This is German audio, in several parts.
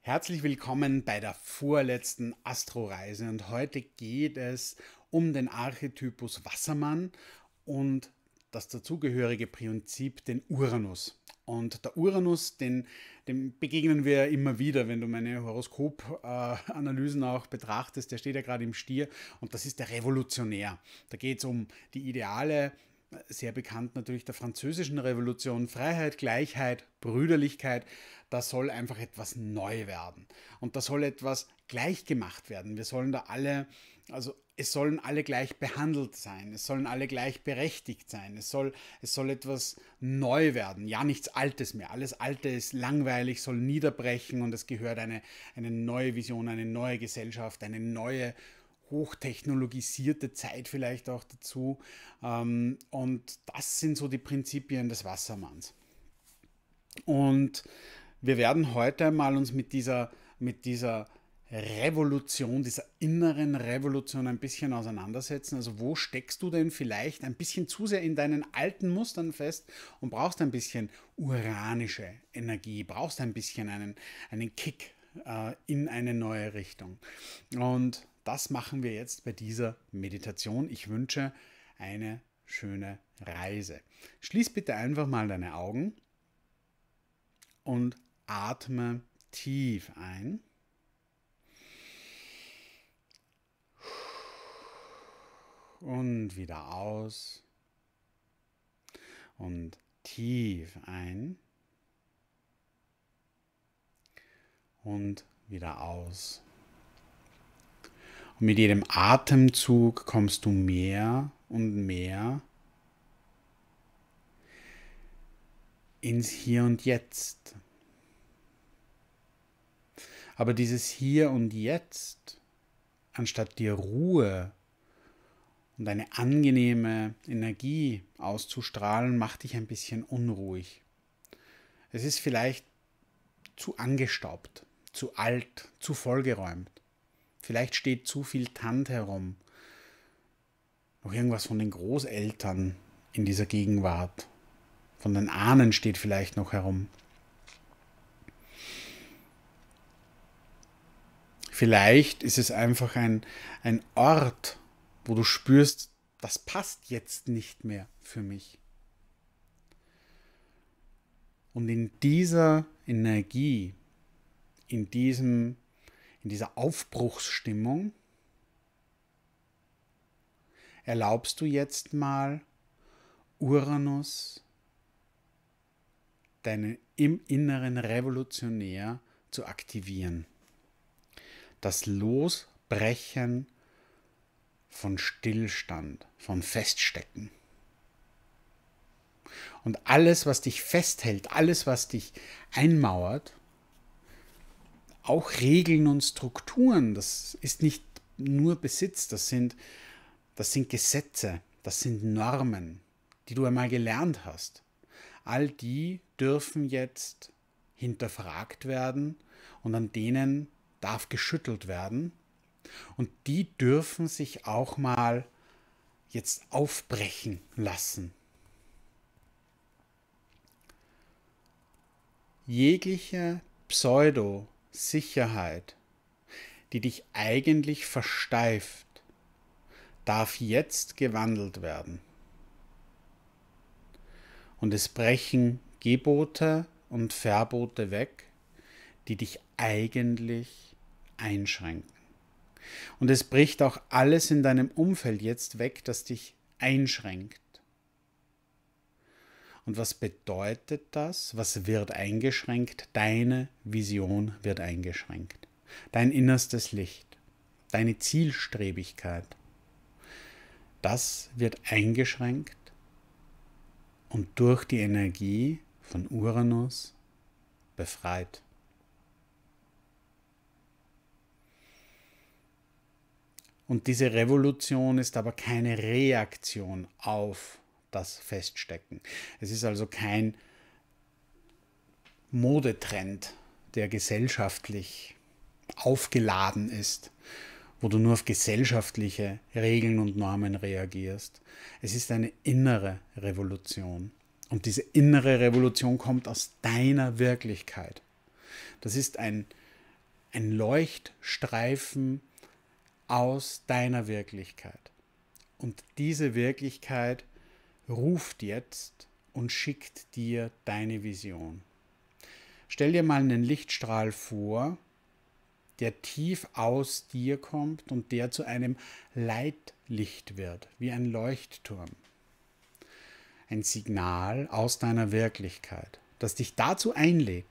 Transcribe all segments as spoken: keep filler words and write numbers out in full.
Herzlich willkommen bei der vorletzten Astroreise und heute geht es um den Archetypus Wassermann und das dazugehörige Prinzip, den Uranus. Und der Uranus, den, dem begegnen wir immer wieder, wenn du meine Horoskop-Analysen auch betrachtest. Der steht ja gerade im Stier und das ist der Revolutionär. Da geht es um die Ideale, sehr bekannt natürlich der französischen Revolution, Freiheit, Gleichheit, Brüderlichkeit. Da soll einfach etwas neu werden. Und da soll etwas gleich gemacht werden. Wir sollen da alle, also es sollen alle gleich behandelt sein. Es sollen alle gleich berechtigt sein. Es soll, es soll etwas neu werden. Ja, nichts Altes mehr. Alles Alte ist langweilig, soll niederbrechen und es gehört eine, eine neue Vision, eine neue Gesellschaft, eine neue hochtechnologisierte Zeit vielleicht auch dazu. Und das sind so die Prinzipien des Wassermanns. Und wir werden heute mal uns mit dieser, mit dieser Revolution, dieser inneren Revolution ein bisschen auseinandersetzen. Also wo steckst du denn vielleicht ein bisschen zu sehr in deinen alten Mustern fest und brauchst ein bisschen uranische Energie, brauchst ein bisschen einen, einen Kick äh, in eine neue Richtung. Und das machen wir jetzt bei dieser Meditation. Ich wünsche eine schöne Reise. Schließ bitte einfach mal deine Augen und atme tief ein. Und wieder aus. Und tief ein. Und wieder aus. Und mit jedem Atemzug kommst du mehr und mehr ins Hier und Jetzt. Aber dieses Hier und Jetzt, anstatt dir Ruhe und eine angenehme Energie auszustrahlen, macht dich ein bisschen unruhig. Es ist vielleicht zu angestaubt, zu alt, zu vollgeräumt. Vielleicht steht zu viel Tand herum. Noch irgendwas von den Großeltern in dieser Gegenwart. Von den Ahnen steht vielleicht noch herum. Vielleicht ist es einfach ein, ein Ort, wo du spürst, das passt jetzt nicht mehr für mich. Und in dieser Energie, in, diesem, in dieser Aufbruchsstimmung, erlaubst du jetzt mal Uranus, deinen im inneren Revolutionär, zu aktivieren. Das Losbrechen von Stillstand, von Feststecken. Und alles, was dich festhält, alles, was dich einmauert, auch Regeln und Strukturen, das ist nicht nur Besitz, das sind, das sind Gesetze, das sind Normen, die du einmal gelernt hast. All die dürfen jetzt hinterfragt werden und an denen darf geschüttelt werden. Und die dürfen sich auch mal jetzt aufbrechen lassen. Jegliche Pseudo-Sicherheit, die dich eigentlich versteift, darf jetzt gewandelt werden. Und es brechen Gebote und Verbote weg, die dich eigentlich einschränken. Und es bricht auch alles in deinem Umfeld jetzt weg, das dich einschränkt. Und was bedeutet das? Was wird eingeschränkt? Deine Vision wird eingeschränkt. Dein innerstes Licht, deine Zielstrebigkeit, das wird eingeschränkt und durch die Energie von Uranus befreit. Und diese Revolution ist aber keine Reaktion auf das Feststecken. Es ist also kein Modetrend, der gesellschaftlich aufgeladen ist, wo du nur auf gesellschaftliche Regeln und Normen reagierst. Es ist eine innere Revolution. Und diese innere Revolution kommt aus deiner Wirklichkeit. Das ist ein ein Leuchtstreifen aus deiner Wirklichkeit. Und diese Wirklichkeit ruft jetzt und schickt dir deine Vision. Stell dir mal einen Lichtstrahl vor, der tief aus dir kommt und der zu einem Leitlicht wird, wie ein Leuchtturm. Ein Signal aus deiner Wirklichkeit, das dich dazu einlädt,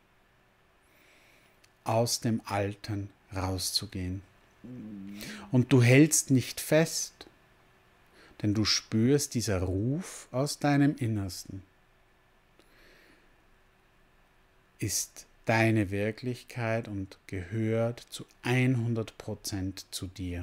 aus dem Alten rauszugehen. Und du hältst nicht fest, denn du spürst dieser Ruf aus deinem Innersten. Ist deine Wirklichkeit und gehört zu hundert Prozent zu dir.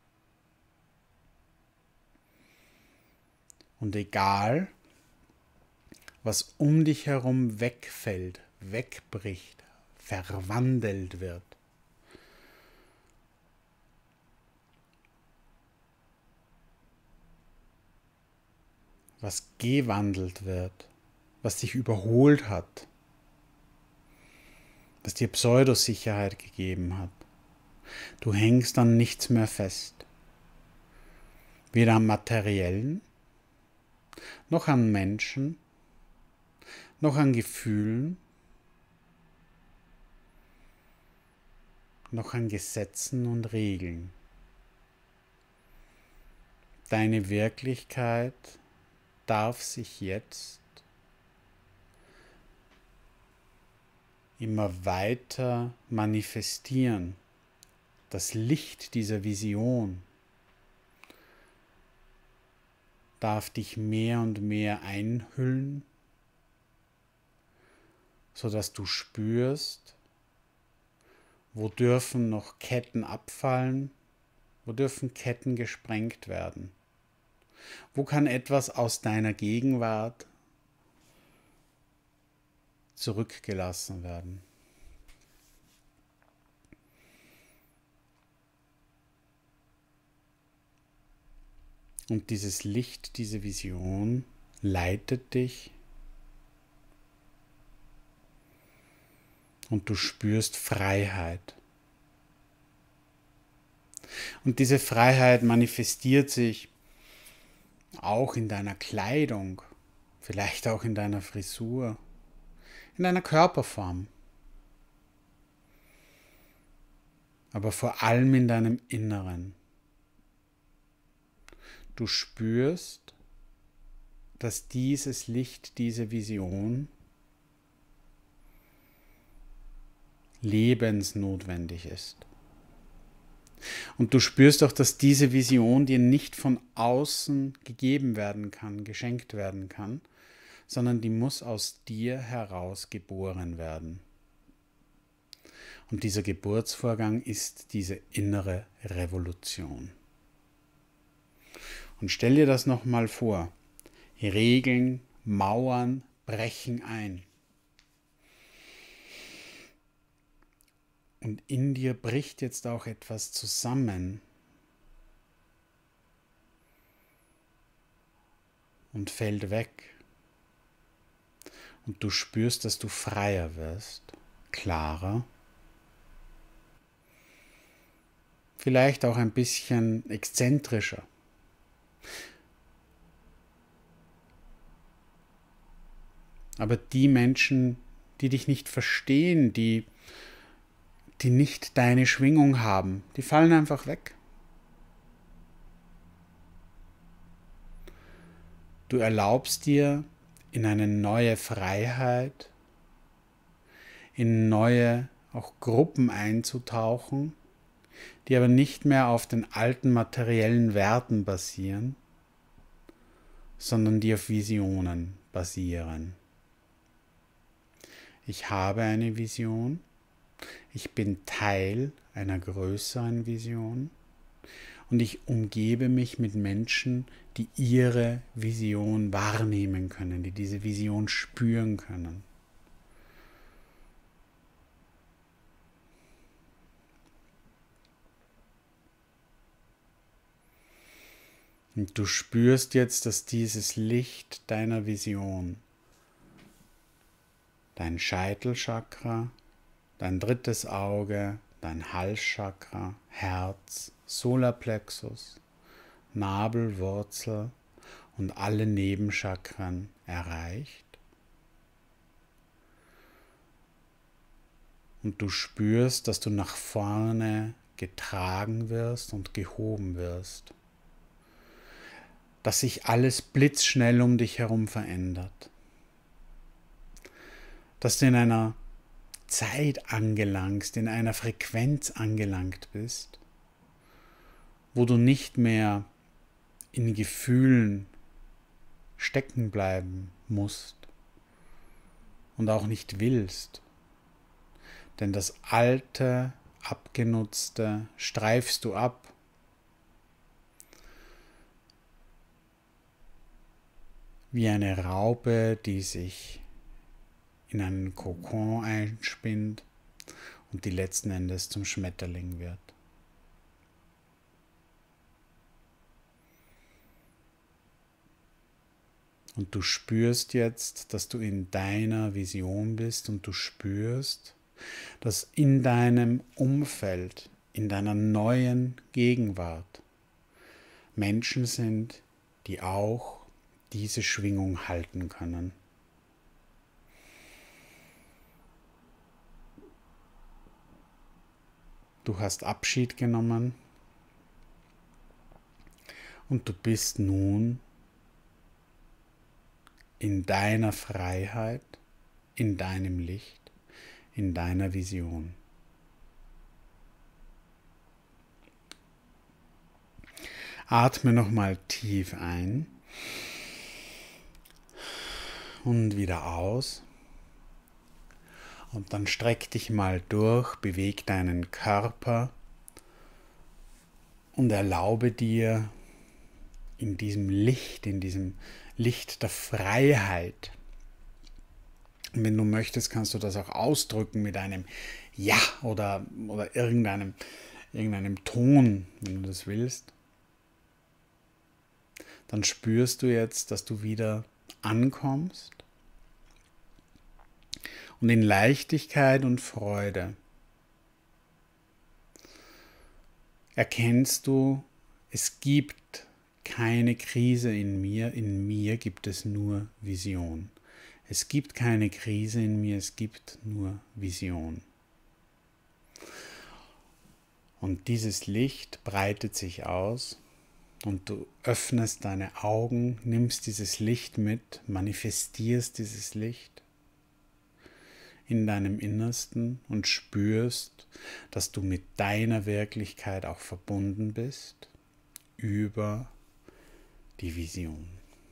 Und egal, was um dich herum wegfällt, wegbricht, verwandelt wird, was gewandelt wird, was dich überholt hat, was dir Pseudosicherheit gegeben hat. Du hängst an nichts mehr fest. Weder am Materiellen, noch an Menschen, noch an Gefühlen, noch an Gesetzen und Regeln. Deine Wirklichkeit darf sich jetzt immer weiter manifestieren. Das Licht dieser Vision darf dich mehr und mehr einhüllen, sodass du spürst, wo dürfen noch Ketten abfallen, wo dürfen Ketten gesprengt werden. Wo kann etwas aus deiner Gegenwart zurückgelassen werden? Und dieses Licht, diese Vision leitet dich und du spürst Freiheit. Und diese Freiheit manifestiert sich auch in deiner Kleidung, vielleicht auch in deiner Frisur, in deiner Körperform, aber vor allem in deinem Inneren. Du spürst, dass dieses Licht, diese Vision lebensnotwendig ist. Und du spürst auch, dass diese Vision dir nicht von außen gegeben werden kann, geschenkt werden kann, sondern die muss aus dir heraus geboren werden. Und dieser Geburtsvorgang ist diese innere Revolution. Und stell dir das nochmal vor. Regeln, Mauern brechen ein. Und in dir bricht jetzt auch etwas zusammen und fällt weg. Und du spürst, dass du freier wirst, klarer, vielleicht auch ein bisschen exzentrischer. Aber die Menschen, die dich nicht verstehen, die die nicht deine Schwingung haben, die fallen einfach weg. Du erlaubst dir, in eine neue Freiheit, in neue auch Gruppen einzutauchen, die aber nicht mehr auf den alten materiellen Werten basieren, sondern die auf Visionen basieren. Ich habe eine Vision. Ich bin Teil einer größeren Vision und ich umgebe mich mit Menschen, die ihre Vision wahrnehmen können, die diese Vision spüren können. Und du spürst jetzt, dass dieses Licht deiner Vision dein Scheitelchakra, dein drittes Auge, dein Halschakra, Herz, Solarplexus, Nabelwurzel und alle Nebenchakren erreicht. Und du spürst, dass du nach vorne getragen wirst und gehoben wirst. Dass sich alles blitzschnell um dich herum verändert. Dass du in einer Zeit angelangst, in einer Frequenz angelangt bist, wo du nicht mehr in Gefühlen stecken bleiben musst und auch nicht willst. Denn das Alte, Abgenutzte streifst du ab. Wie eine Raupe, die sich in einen Kokon einspinnt und die letzten Endes zum Schmetterling wird. Und du spürst jetzt, dass du in deiner Vision bist und du spürst, dass in deinem Umfeld, in deiner neuen Gegenwart Menschen sind, die auch diese Schwingung halten können. Du hast Abschied genommen und du bist nun in deiner Freiheit, in deinem Licht, in deiner Vision. Atme nochmal tief ein und wieder aus. Und dann streck dich mal durch, beweg deinen Körper und erlaube dir in diesem Licht, in diesem Licht der Freiheit. Und wenn du möchtest, kannst du das auch ausdrücken mit einem Ja oder, oder irgendeinem, irgendeinem Ton, wenn du das willst. Dann spürst du jetzt, dass du wieder ankommst und in Leichtigkeit und Freude erkennst du, es gibt keine Krise in mir, in mir gibt es nur Vision. Es gibt keine Krise in mir, es gibt nur Vision. Und dieses Licht breitet sich aus und du öffnest deine Augen, nimmst dieses Licht mit, manifestierst dieses Licht in deinem Innersten und spürst, dass du mit deiner Wirklichkeit auch verbunden bist über die Vision.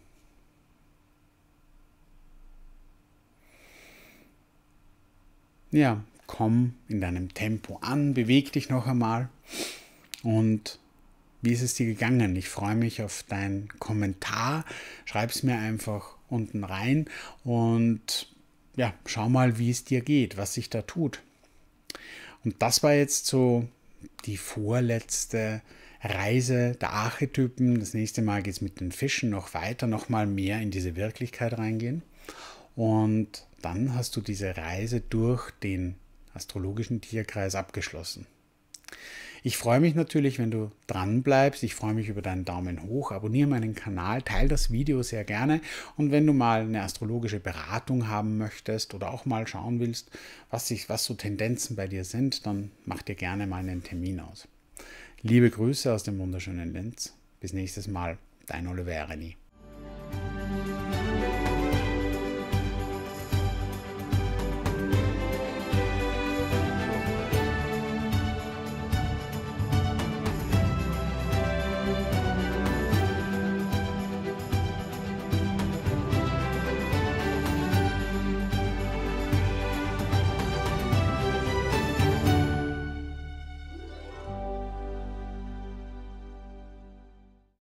Ja, komm in deinem Tempo an, beweg dich noch einmal. Und wie ist es dir gegangen? Ich freue mich auf deinen Kommentar. Schreib es mir einfach unten rein und ja, schau mal, wie es dir geht, was sich da tut. Und das war jetzt so die vorletzte Reise der Archetypen. Das nächste Mal geht es mit den Fischen noch weiter, noch mal mehr in diese Wirklichkeit reingehen. Und dann hast du diese Reise durch den astrologischen Tierkreis abgeschlossen. Ich freue mich natürlich, wenn du dran bleibst. Ich freue mich über deinen Daumen hoch. Abonniere meinen Kanal, teile das Video sehr gerne. Und wenn du mal eine astrologische Beratung haben möchtest oder auch mal schauen willst, was, sich, was so Tendenzen bei dir sind, dann mach dir gerne mal einen Termin aus. Liebe Grüße aus dem wunderschönen Linz. Bis nächstes Mal, dein Olivereni.